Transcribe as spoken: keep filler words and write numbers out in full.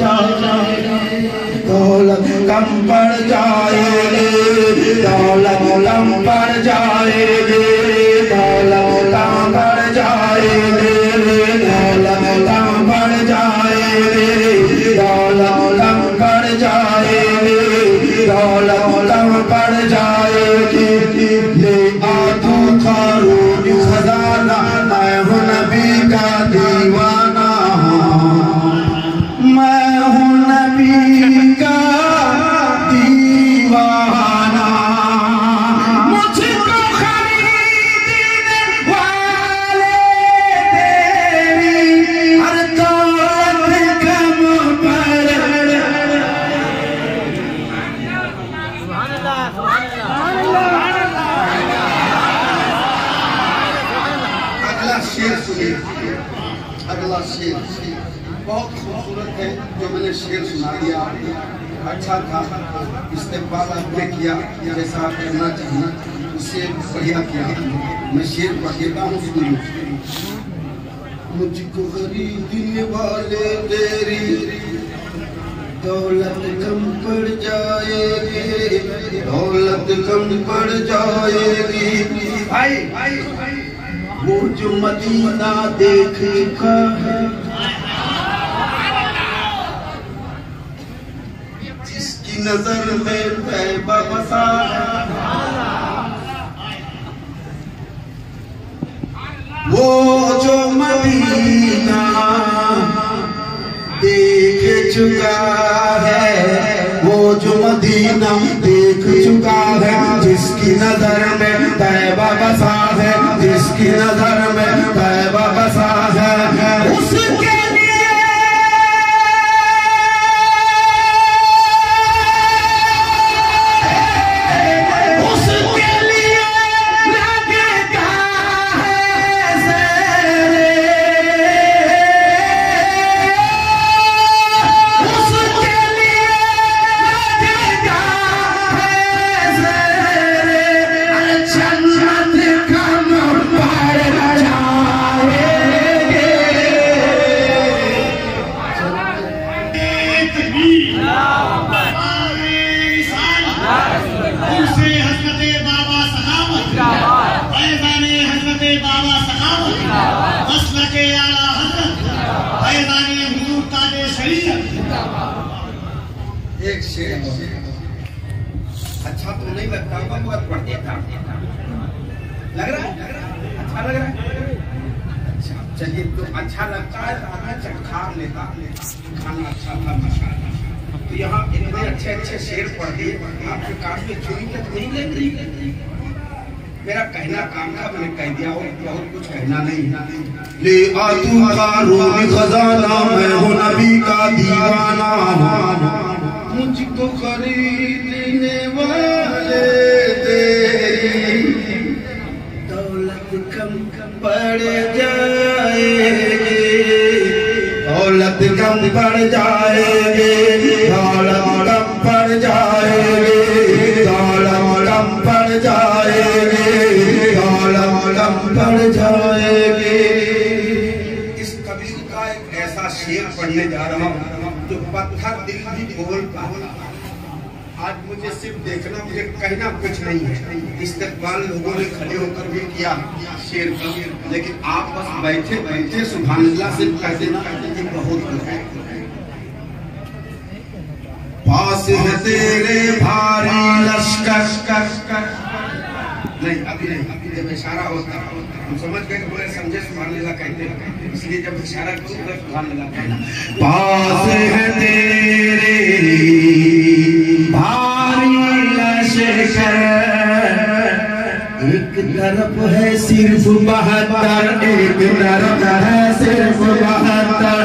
जाएगी, दौलत कम पड़ जाएगी, दौलत कम पड़ जाएगी, दौलत कम पड़ जाएगी, दौलत कम पड़ जाएगी, दौलत कम पड़ जाएगी, दौलत कम पड़ जाएगी। ले आ तू खारूनी खजाना, मैं हूँ नबी का दीवाना, मैं हूँ नबी का दीवाना। मुझको खरीदने वाले तेरी हर दौलत कम पड़। अगला शेर सुनिए, अगला शेर बहुत खूबसूरत है जो मैंने शेर सुना दिया, अच्छा था, इस्तेमाल आपने किया जैसा आप करना चाहिए, उससे बढ़िया किया। मैं शेर पढ़ देता हूँ, सुनिए। मुझको खरीदने वाले तेरी दौलत कम पड़ जाएगी, दौलत कम पड़ जाएगी। भाई वो जो मदीना देख चुका है, जिसकी नजर में तैबा बसा है, वो जो मदीना देख चुका है, वो जो मदीना देख चुका है, जिसकी नजर में तैबा बसा है, जिसकी नजर में तैबा बसा है, उसके एक शेर अच्छा तो नहीं लगता, बहुत पढ़ देता, लग रहा है, अच्छा लग रहा है, अच्छा चलिए, तो अच्छा लगता है तो आधा चखा लेता, खाना अच्छा था माशाअल्लाह। तो यहाँ इतने अच्छे अच्छे शेर पढ़ दिए, आपके कान में चुनी तक नहीं लग रही। मेरा कहना काम था, मैंने कह दिया, और बहुत कुछ कहना नहीं। ले आ तू खारूनी खजाना, मैं हूँ नबी का दीवाना, मुझको खरीदने वाले तेरी दौलत कम पड़ जाएगी, दौलत कम पड़ जाएगी, दौलत कम पड़ जाएगी, दौलत कम पड़ जाएगी, दौलत कम पड़ जाएगी। इस कबीर का एक ऐसा शेर पढ़ने जा रहा हूँ जो पत्थर दिल भी बोलता है। आज मुझे सिर्फ देखना, मुझे कहना कुछ नहीं है, इस्तेमाल लोगों ने खड़े होकर भी किया शेर का, लेकिन आप बस बैठे बैठे सुभान अल्लाह सिर्फ कह देना, ये बहुत कुछ है। पास है तेरे भारी लश्कर, नहीं अभी नहीं, अभी जब इशारा होता हम समझ गए, बोले समझे सुभान अल्लाह कहते हैं, इसलिए जब इशारा करूँ तो सुभान अल्लाह कहना। पास है तेरे भारी लश्कर, एक तरफ है सिर्फ बहत्तर, एक तरफ है सिर्फ बहत्तर,